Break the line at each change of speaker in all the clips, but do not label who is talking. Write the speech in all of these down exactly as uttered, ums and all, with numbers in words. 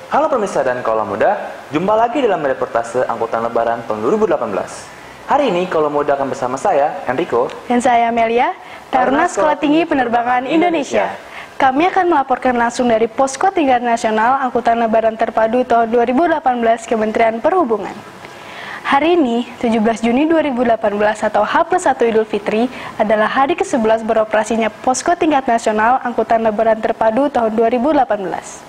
Halo pemirsa dan kaula muda, jumpa lagi dalam reportase Angkutan Lebaran tahun dua ribu delapan belas. Hari ini kaula muda akan bersama saya, Enrico,
dan saya Amelia, Taruna Sekolah Tinggi Penerbangan Indonesia. Kami akan melaporkan langsung dari Posko Tingkat Nasional Angkutan Lebaran Terpadu tahun dua ribu delapan belas Kementerian Perhubungan. Hari ini, tujuh belas Juni dua ribu delapan belas atau H plus satu Idul Fitri, adalah hari ke sebelas beroperasinya Posko Tingkat Nasional Angkutan Lebaran Terpadu tahun dua ribu delapan belas.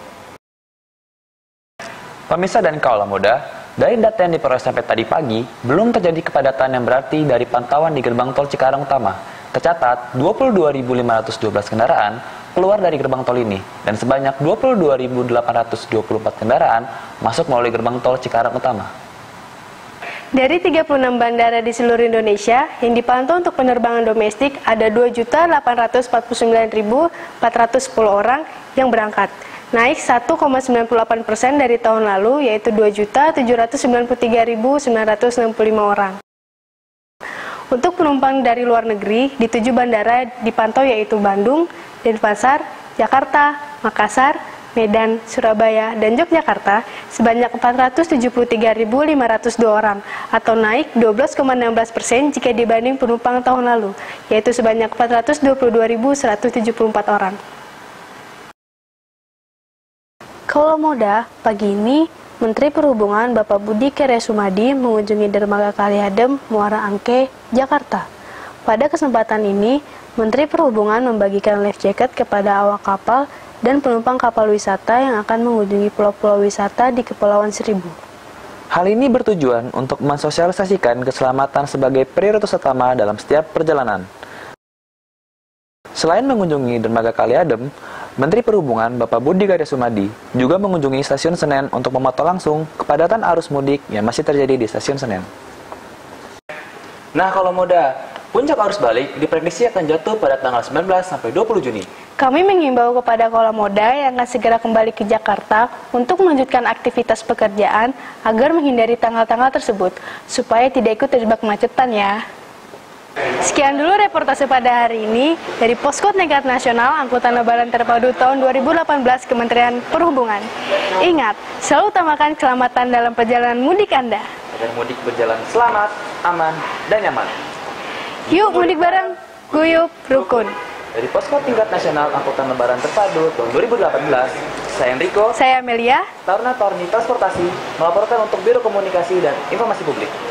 Pemirsa dan kaula muda, dari data yang diperoleh sampai tadi pagi, belum terjadi kepadatan yang berarti dari pantauan di gerbang tol Cikarang Utama. Tercatat dua puluh dua ribu lima ratus dua belas kendaraan keluar dari gerbang tol ini, dan sebanyak dua puluh dua ribu delapan ratus dua puluh empat kendaraan masuk melalui gerbang tol Cikarang Utama.
Dari tiga puluh enam bandara di seluruh Indonesia, yang dipantau untuk penerbangan domestik ada dua juta delapan ratus empat puluh sembilan ribu empat ratus sepuluh orang yang berangkat, naik satu koma sembilan puluh delapan persen dari tahun lalu, yaitu dua juta tujuh ratus sembilan puluh tiga ribu sembilan ratus enam puluh lima orang. Untuk penumpang dari luar negeri, di tujuh bandara dipantau yaitu Bandung, Denpasar, Jakarta, Makassar, Medan, Surabaya, dan Yogyakarta sebanyak empat ratus tujuh puluh tiga ribu lima ratus dua orang atau naik dua belas koma satu enam persen jika dibanding penumpang tahun lalu, yaitu sebanyak empat ratus dua puluh dua ribu seratus tujuh puluh empat orang. Kaula muda, pagi ini Menteri Perhubungan Bapak Budi Karya Sumadi mengunjungi Dermaga Kaliadem, Muara Angke, Jakarta. Pada kesempatan ini, Menteri Perhubungan membagikan life jacket kepada awak kapal dan penumpang kapal wisata yang akan mengunjungi pulau-pulau wisata di Kepulauan Seribu.
Hal ini bertujuan untuk mensosialisasikan keselamatan sebagai prioritas utama dalam setiap perjalanan. Selain mengunjungi Dermaga Kaliadem, Menteri Perhubungan Bapak Budi Karya Sumadi juga mengunjungi Stasiun Senen untuk memantau langsung kepadatan arus mudik yang masih terjadi di Stasiun Senen. Nah, kalau muda, puncak arus balik diprediksi akan jatuh pada tanggal sembilan belas sampai dua puluh Juni.
Kami mengimbau kepada kaula muda yang akan segera kembali ke Jakarta untuk melanjutkan aktivitas pekerjaan agar menghindari tanggal-tanggal tersebut, supaya tidak ikut terjebak kemacetan ya. Sekian dulu reportase pada hari ini dari Posko Tingkat Nasional Angkutan Lebaran Terpadu tahun dua ribu delapan belas Kementerian Perhubungan. Ingat, selalu utamakan keselamatan dalam perjalanan mudik Anda.
Agar mudik berjalan selamat, aman, dan nyaman.
Yuk mudik bareng, guyup rukun.
Dari Posko Tingkat Nasional Angkutan Lebaran Terpadu tahun dua ribu delapan belas, saya Enrico,
saya Amelia,
Taruna Torni Transportasi, melaporkan untuk Biro Komunikasi dan Informasi Publik.